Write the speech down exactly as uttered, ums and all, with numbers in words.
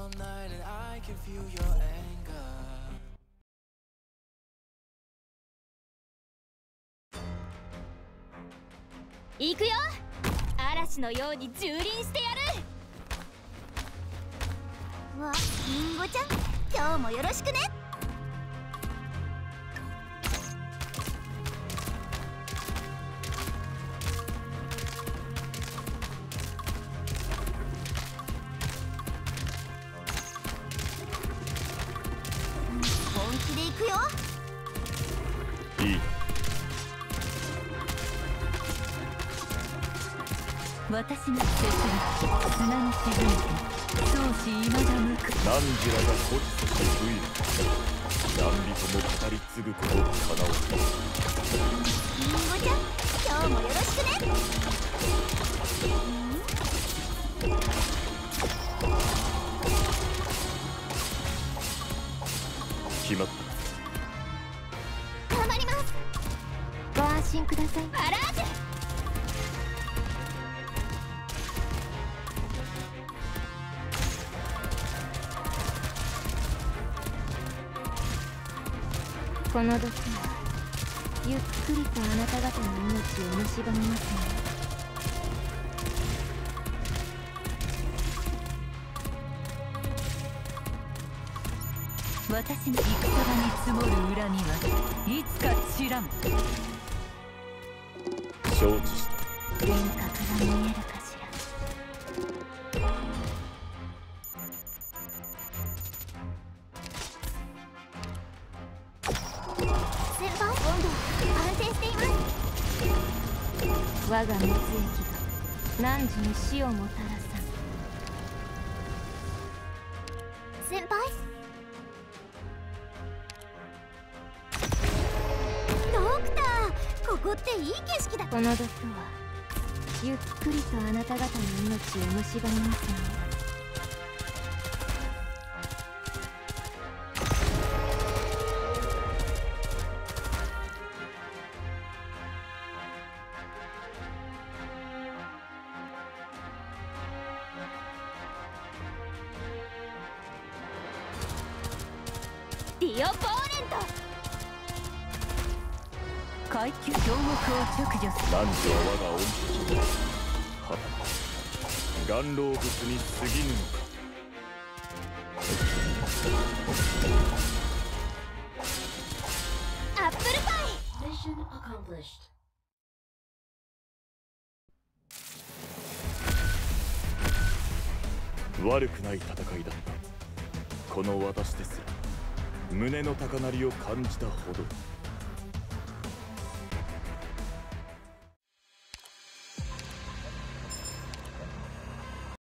行くよ。嵐のように蹂躙してやる。わ、リンゴちゃん、今日もよろしくね。本気で行くよ。 いい。 私の手すり砂に沈めて相思いまだ無く。 汝らが孤児として不意何人も語り継ぐことを叶おう。 リンゴちゃん、今日もよろしくね。 決まった。 頑張ります。 ご安心ください。 アラージュ。 この時はゆっくりとあなた方の命を蝕みますね。私の戦場に積もる恨みはいつか散らん。 承知した。 幻覚が見えるかしら。 先輩、温度安定しています。 我が熱液が汝に死をもたらさん。 先輩、ドクター、ここっていい景色だ。 この毒はゆっくりとあなた方の命を蝕みますね。 ディオポーレント。 階級強目を直除する。 汝は我が恩人。はた岩老物に過ぎぬのか。 アップルパイ。Mission accomplished。 悪くない戦いだった。この私ですら胸の高鳴りを感じたほど。